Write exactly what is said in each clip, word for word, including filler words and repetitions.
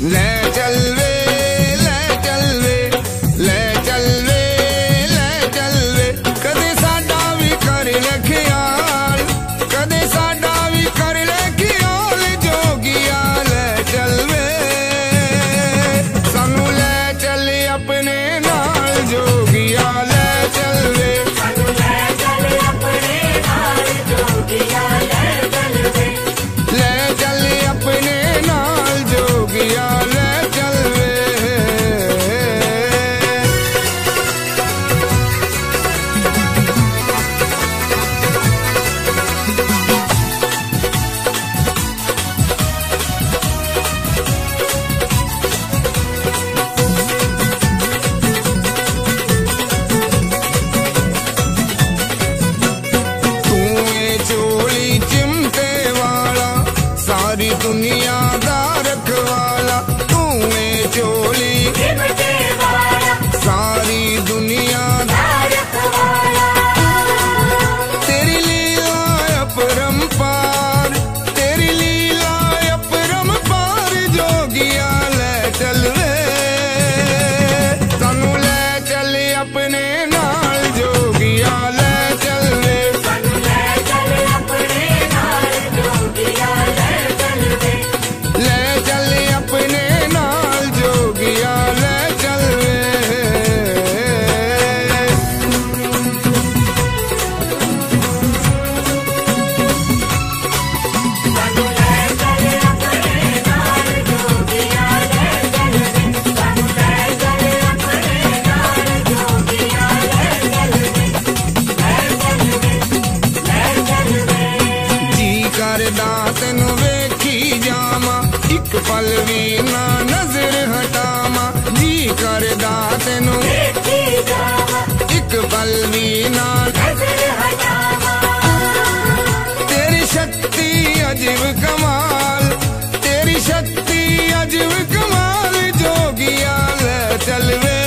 ले चल वे ले चल वे ले चल वे ले चल वे कदे साडा भी कर ले ख्याल कदे साडा भी कर ले ख्याल जोगिया ले चल वे सानू ले चल अपने नाल जोगिया ले चल वे सानू ले चल अपने नाल जोगिया ले चल वे ले चल अपने नाल जोगिया ले चल वे सारी दुनिया दा रखवाला तू है चोली सारी दुनिया दा रखवाला तेरी लीला अपरंपार तेरी लीला अपरंपार जोगिया ले चल वे सानू ले चल अपने नाल जोगिया ले चल वे सानू ले चल अपने नाल जोगिया ले ले चल अपने नाल जोगिया ले चल वे सानू ले चल अपने नाल जोगिया ले चल वे सानू ले चल अपने नाल जोगिया ले चल वे ले चल वे ले चल वे जी करदा तैनू वेखी जावां एक पल भी ना नजर हटावा जी करदा तैनू वेखी जावां एक पल भी ना नजर हटावा तेरी शक्ति अजीब कमाल तेरी शक्ति अजीब कमाल जोगिया ले चल वे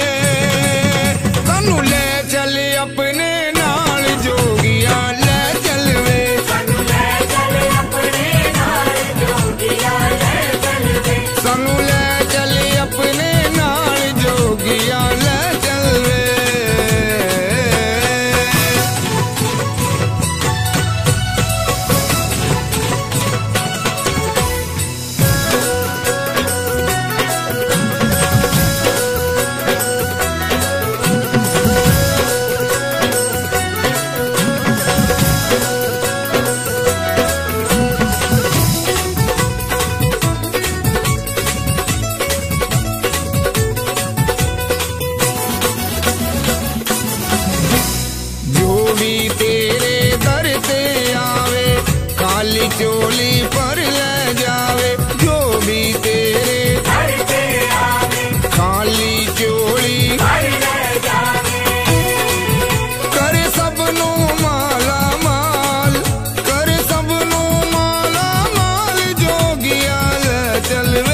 सानू ले चल अपने नाल जोगिया ले चल वे सानू ले चल अपने नाल जोगिया ले चल वे सानू ले चल अपने नाल जोगिया ले चल वे खाली चोली पर ले जावे जो भी तेरे घर पे आवे खाली चोली पर ले जावे करे सबनू माला माल करे सबनू माला माल जोगिया ले चल वे